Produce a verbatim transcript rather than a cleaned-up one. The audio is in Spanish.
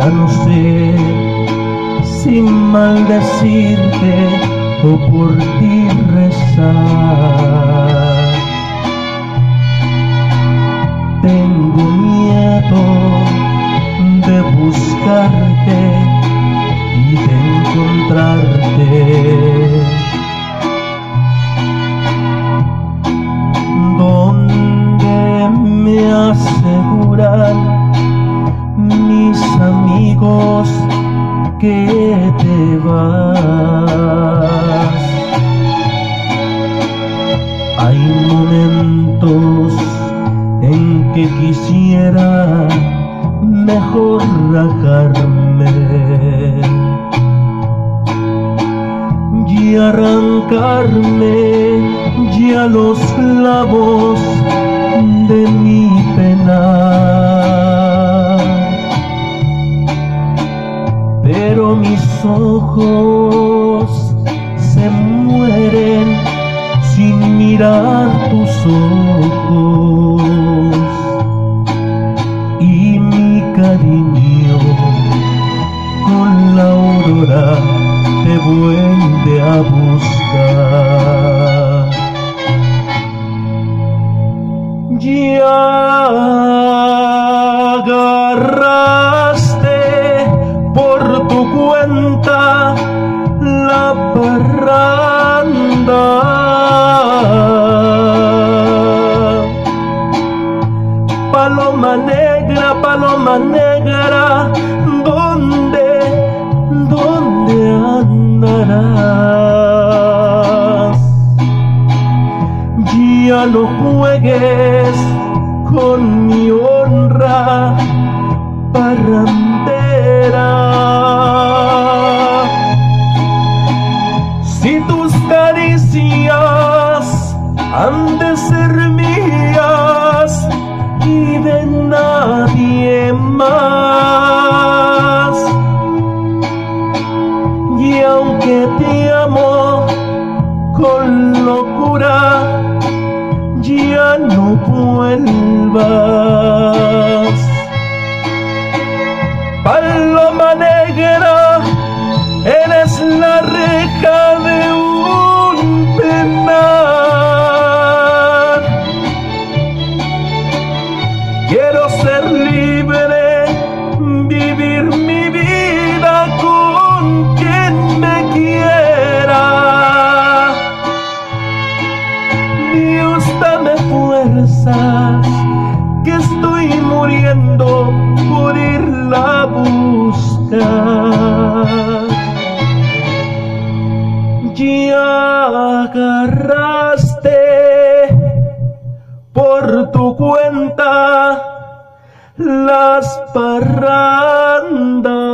no sé si maldecirte o por ti rezar. Tengo miedo de buscarte y de encontrarte. Donde me aseguran mis amigos que te vas. Hay momentos en que quisiera mejor rajarme y arrancarme ya los clavos de mi pena. Pero mis ojos se mueren sin mirar tus ojos, y mi cariño con la aurora te vuelve a buscar. Ya agarraste por tu cuenta la parranda. Paloma negra, paloma negra, ¿dónde, dónde andarás? Ya no juegues con mi honra parrandera. Si tus caricias han de ser mías y de nadie más, y aunque te amo con locura, ya no vuelvas. Paloma negra, eres la reja de un penar. Quiero ser libre, vivir mi vida con quien me quiera. Dios, dame fuerzas, que estoy muriendo por irla a buscar. Ya agarraste por tu cuenta las parrandas.